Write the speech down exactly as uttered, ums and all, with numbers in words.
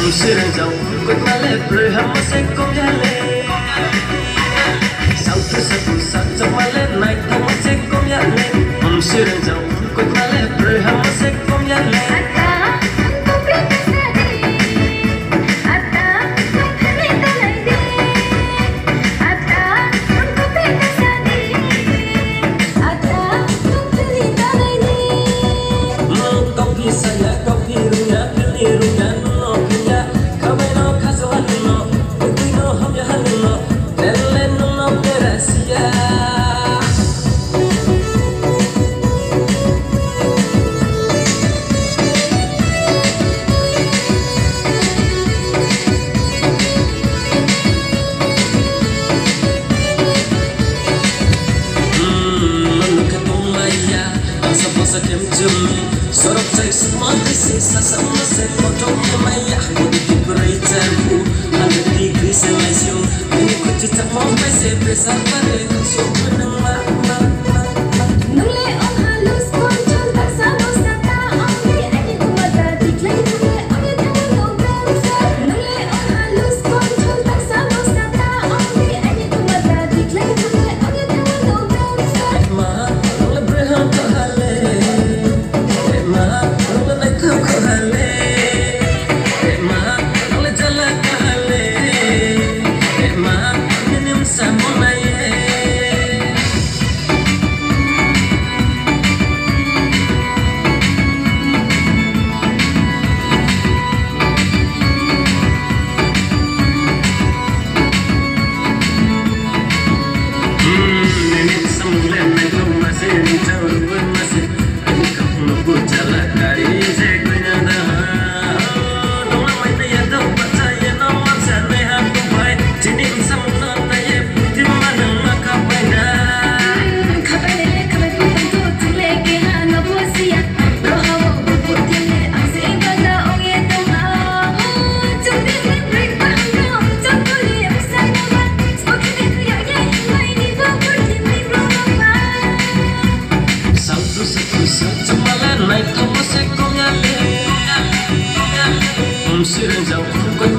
Sirang jauh kot male berhamase komyale Sautu satu satu male naithok mose komyale Om sirang jauh kot male berhamase komyale Sort of takes my disease as a message for talking my yah with the great tempo and the degrees in my soul. When you could just have my say, press up my head, so when I'm Sirang jauh kot